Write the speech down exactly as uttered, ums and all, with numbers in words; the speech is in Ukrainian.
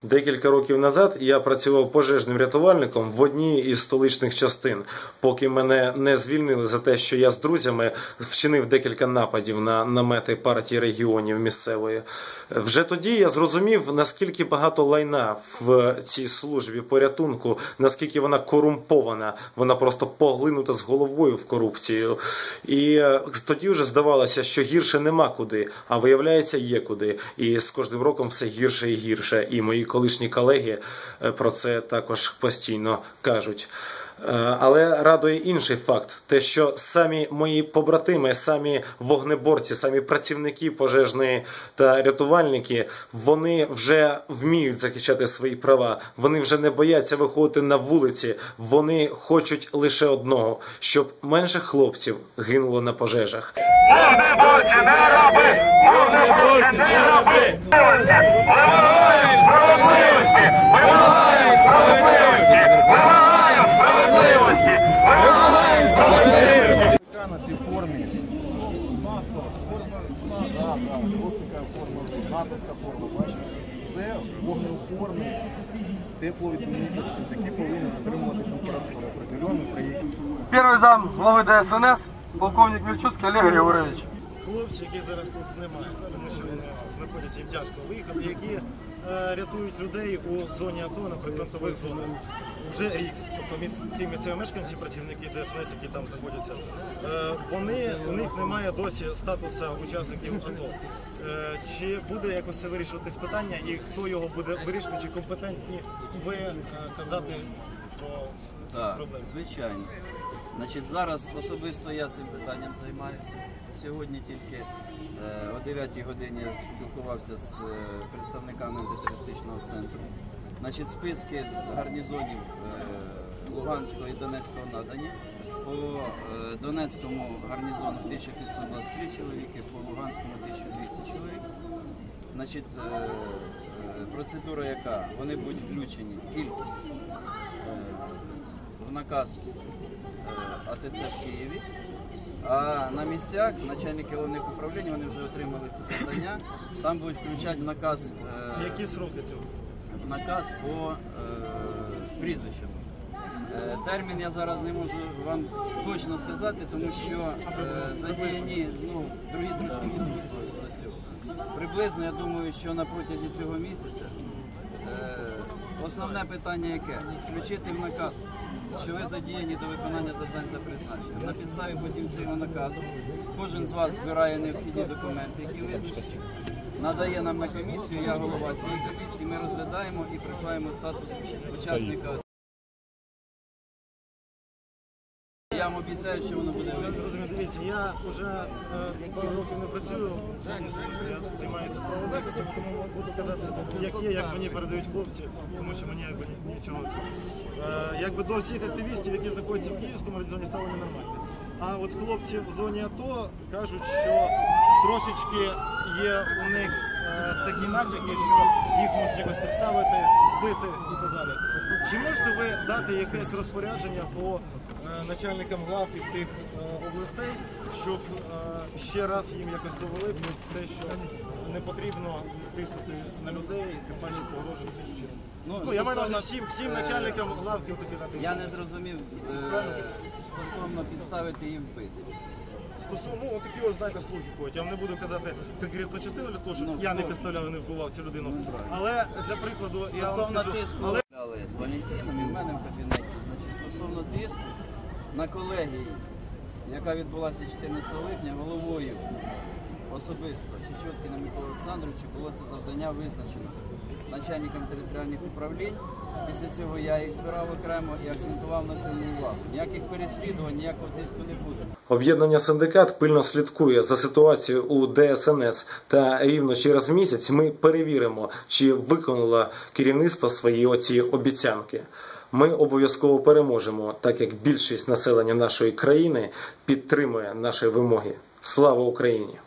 Декілька років назад я працював пожежним рятувальником в одній із столичних частин, поки мене не звільнили за те, що я з друзями вчинив декілька нападів на намети партії регіонів місцевої. Вже тоді я зрозумів, наскільки багато лайна в цій службі порятунку, наскільки вона корумпована, вона просто поглинута з головою в корупцію. І тоді вже здавалося, що гірше нема куди, а виявляється є куди. І з кожним роком все гірше і гірше. І мої колишні колеги про це також постійно кажуть. Але радує інший факт, те, що самі мої побратими, самі вогнеборці, самі працівники пожежної та рятувальники, вони вже вміють захищати свої права, вони вже не бояться виходити на вулиці, вони хочуть лише одного, щоб менше хлопців гинуло на пожежах. Вогнеборці, не роби! Вогнеборці, не роби! Вимагаємо справедливості! Вимагаємо справедливості! Вимагаємо справедливості! Вимагаємо справедливості! На цій формі. Хлопчика форма, натовська форма, бачите? Це вогнеупорний тепловідмінний костюм, який повинен отримувати температуру определенну при... Перший зам глави ДСНС, полковник Мільчуцький Олег Григорович. Хлопці, які зараз тут немає, тому що вони знаходяться, їм тяжко виїхати, які е, рятують людей у зоні АТО, на прифронтових зонах вже рік. Тобто міс, ті місцеві мешканці, працівники ДСНС, які там знаходяться, е, вони, у них немає досі статусу учасників АТО. Е, чи буде якось це вирішуватись питання і хто його буде вирішити, чи компетентні ви е, казати про ці Так, проблеми? звичайно. Значить, зараз особисто я цим питанням займаюся. Сьогодні тільки е, о дев'ятій годині я спілкувався з е, представниками антитерористичного центру. Значить, списки з гарнізонів е, Луганського і Донецького надані. По е, Донецькому гарнізону тисяча п'ятсот двадцять три чоловіки, по Луганському тисяча двісті чоловік. Значить, е, е, процедура яка? Вони будуть включені кількість е, в наказ АТЦ в Києві, а на місцях начальники головних управлінь, вони вже отримали це завдання, там будуть включати наказ, е, Які сроки цього? наказ по е, прізвищам. Е, термін я зараз не можу вам точно сказати, тому що е, задіяні ну, другі трошки ресурси до цього. Приблизно, я думаю, що на протязі цього місяця е, основне питання яке? Включити в наказ, що ви задіяні до виконання завдань за призначенням. На підставі потім цього наказу кожен з вас збирає необхідні документи, які визначені, надає нам на комісію, я голова цієї комісії, ми розглядаємо і присваємо статус учасника. Я вам обіцяю, що воно буде вирішено. Дивіться, я вже е, пару років не працюю в цій службі, я займаюся правозахистом, тому буду казати, як є, як мені передають хлопці, тому що мені якби нічого. Е, якби до всіх активістів, які знаходяться в Київському районі, ставлення нормальне. А от хлопці в зоні АТО кажуть, що трошечки є у них е, такі натяки, що їх можуть якось підставити, бити і так далі. Чи можете ви дати якесь розпорядження по е, начальникам главків тих е, областей, щоб е, ще раз їм якось довели про те, що не потрібно тиснути на людей, тим паче погрожувати іншим чином? Ну, Ну, я маю на стосовно, увазі всім, всім начальникам главків таки дати. Я не зрозумів е, стосовно підставити їм вбити. Стосовно, ну, такі ось, знаєте, слухи ходять. Я вам не буду казати конкретну частину для того, щоб Ну, я не хто? підставляв і не вбивав цю людину. Ну, правильно. Але для прикладу, я вам Стосовно скажу, тиску але з Валентином і в мене в кабінеті, значить, стосовно тиску на колегії, яка відбулася чотирнадцятого липня, головою особисто Січоткіним Миколою Олександровичем було це завдання визначено начальникам територіальних управлінь. Після цього я їх збирав окремо і акцентував на цьому увагу. Ніяких переслідувань, ніякого тиску не буде. Об'єднання «Синдикат» пильно слідкує за ситуацією у ДСНС, та рівно через місяць ми перевіримо, чи виконало керівництво свої оці обіцянки. Ми обов'язково переможемо, так як більшість населення нашої країни підтримує наші вимоги. Слава Україні!